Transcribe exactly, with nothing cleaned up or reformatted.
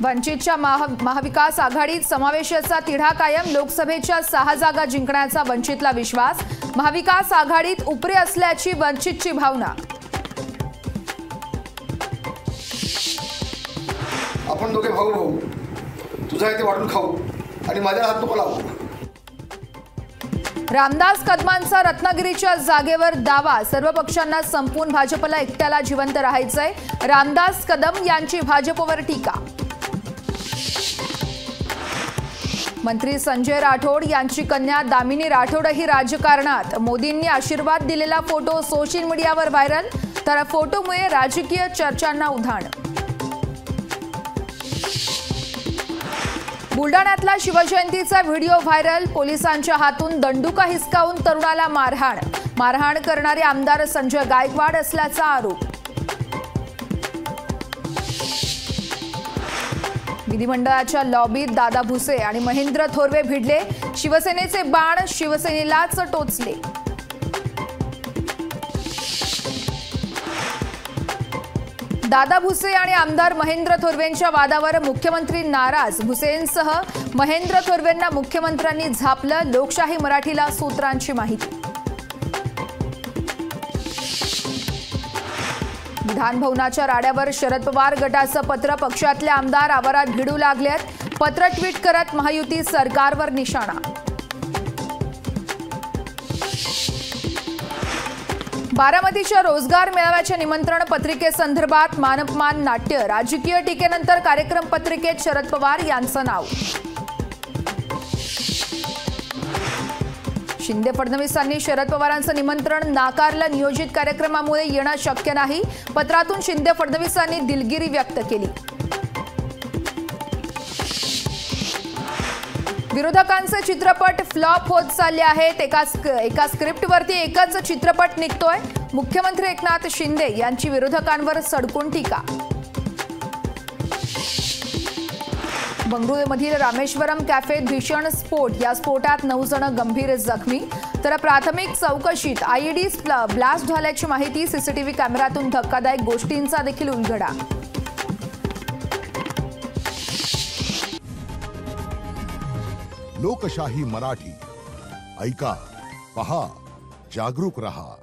वंचितच्या महाविकास आघाडीत समावेशाचा तिढा कायम। लोकसभेच्या सहा जागा जिंकण्याचा वंचितला विश्वास। महाविकास आघाडीत उपरे असल्याची वंचितची भावना। आपण दोघे भाऊ भाऊ, तुझा इथे वाटून खाऊ आणि माझ्या हात नको लावू। रामदास कदमांचा रत्नागिरीच्या जागेवर दावा। सर्व पक्षांना संपून भाजपला एकट्याला जिवंत राहायचंय। रामदास कदम यांची भाजपवर टीका। मंत्री संजय राठोड यांची कन्या दामिनी राठोडही राजकारणात। मोदींनी आशीर्वाद दिलेला फोटो सोशल मीडियावर व्हायरल। तर फोटोमुळे राजकीय चर्चांना उधाण। बुलडाण्यातला शिवजयंतीचा व्हिडिओ व्हायरल। पोलिसांच्या हातून दंडुका हिसकावून तरुणाला मारहाण। मारहाण करणारे आमदार संजय गायकवाड असल्याचा आरोप। विधिमंडळाच्या लॉबीत दादा भुसे आणि महेंद्र थोरवे भिडले। शिवसेनेचे बाण शिवसेनेलाच टोचले। दादा भुसे आणि आमदार महेंद्र थोरवेंच्या वादावर मुख्यमंत्री नाराज। भुसेंसह महेंद्र थोरवेंना मुख्यमंत्र्यांनी झापलं। लोकशाही मराठीला सूत्रांची माहिती। विधान भवनाच्या राड्यावर शरद पवार गटाचं पत्र। पक्षातले आमदार आवारात भिडू लागलेत। पत्र ट्विट करत महायुती सरकारवर निशाणा। बारामतीच्या रोजगार मेळाव्याच्या निमंत्रण पत्रिकेसंदर्भात मानपमान नाट्य। राजकीय टीकेनंतर कार्यक्रम पत्रिकेत शरद पवार यांचं नाव। शिंदे फडणवीसांनी शरद पवारांचं निमंत्रण नाकारलं। नियोजित कार्यक्रमामुळे येणं शक्य नाही। पत्रातून शिंदे फडणवीसांनी दिलगिरी व्यक्त केली। विरोधकांचे चित्रपट फ्लॉप होत चालले आहेत। एका एका स्क्रिप्टवरती एकच चित्रपट निघतोय। मुख्यमंत्री एकनाथ शिंदे यांची विरोधकांवर सडकून टीका। बंगळुरूमधील रामेश्वरम कॅफेत भीषण स्फोट। या स्फोटात नऊ जण गंभीर जखमी। तर प्राथमिक चौकशीत आयईडी ब्लास्ट झाल्याची माहिती। सीसीटीव्ही कॅमेऱ्यातून धक्कादायक गोष्टींचा देखील उलगडा। लोकशाही मराठी ऐका, पहा, जागरूक रहा।